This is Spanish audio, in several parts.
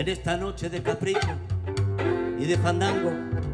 en esta noche de capricho y de fandango.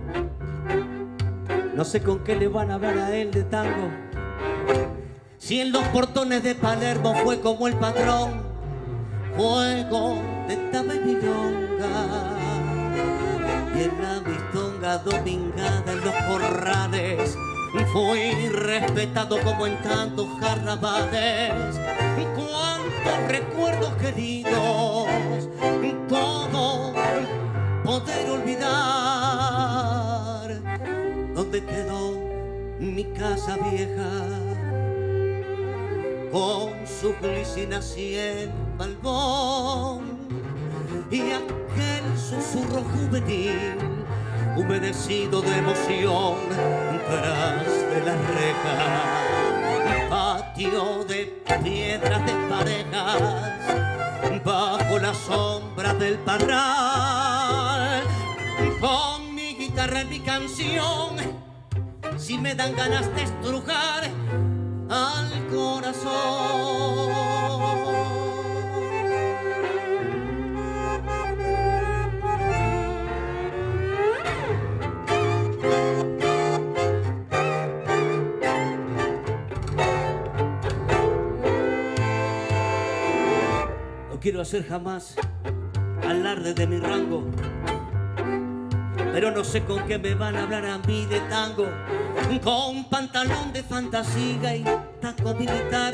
No sé con qué le van a hablar a él de tango. Si en los portones de Palermo fue como el patrón, juego de taba y milonga. Y en la mistonga domingada en los corrales fui respetado como en tantos carnavales. Cuántos recuerdos queridos, cómo poder olvidar. ¿Dónde quedó mi casa vieja con sus glicinas y el balbón y aquel susurro juvenil humedecido de emoción tras de las rejas? Patio de piedras desparejas bajo la sombra del parral, con mi guitarra y mi canción, si me dan ganas de estrujar al corazón. No quiero hacer jamás alarde de mi rango, pero no sé con qué me van a hablar a mí de tango. Con pantalón de fantasía y taco militar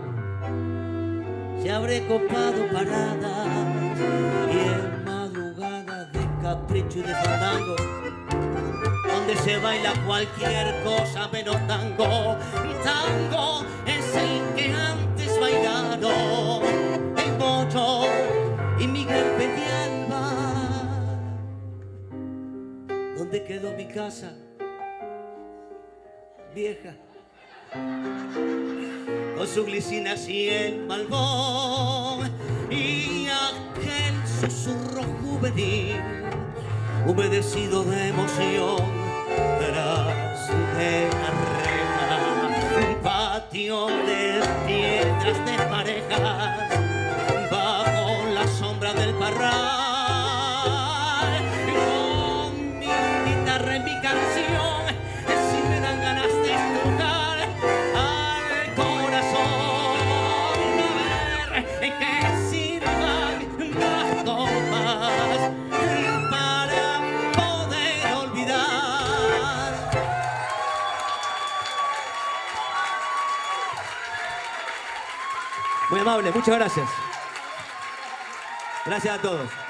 se habré copado paradas y en madrugadas de capricho y de fandango, donde se baila cualquier cosa menos tango. Tango es el que antes bailaron el Mocho y Miguel Peñalba. ¿Dónde quedó mi casa vieja con sus glicinas y el malbón y aquel susurro juvenil humedecido de emoción tras de la reja? Un patio de piedras desparejas bajo la sombra del parral, con mi guitarra y mi canción, si me dan ganas de estrujar al corazón. A ver que sirvan más copas para poder olvidar. Muy amable, muchas gracias. Gracias a todos.